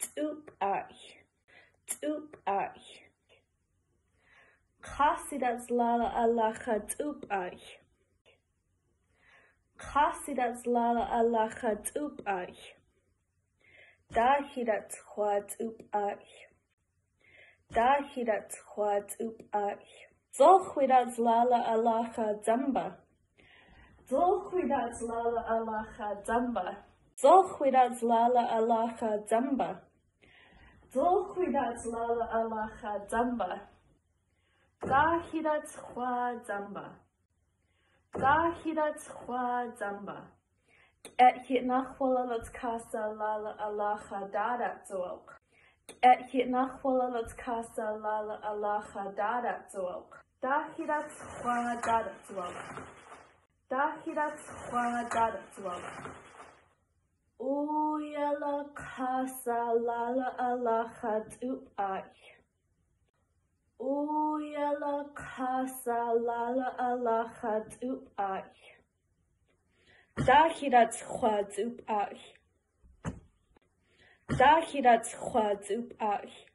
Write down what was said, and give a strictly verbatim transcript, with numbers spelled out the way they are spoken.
Tup ai. Tup ai. Khasidats lala alacha tup ai. Khasidats lala alacha tup ai. Dahidats chwad tup ai. Dahidats chwad tup ai. Zolchwidats lala alacha zamba. Zolchwidats lala alacha zamba. Zolchwidats lala alacha zamba. Zolchwidats lala alacha zamba. Dahidats chwad zamba. Dahidats chwad zamba. Et hit nachwalalat kasa lala alacha dadat zook. Et hit nachwalalat kasa lala alacha dadat zook. Dahidats chwad dadat zook. Dahidats chwad dadat zook. Uyala kasa lala alacha tup ai. Uyala kasa lala alacha tup ai. Dahidats chwad tup ai. Dahidats chwad tup ai.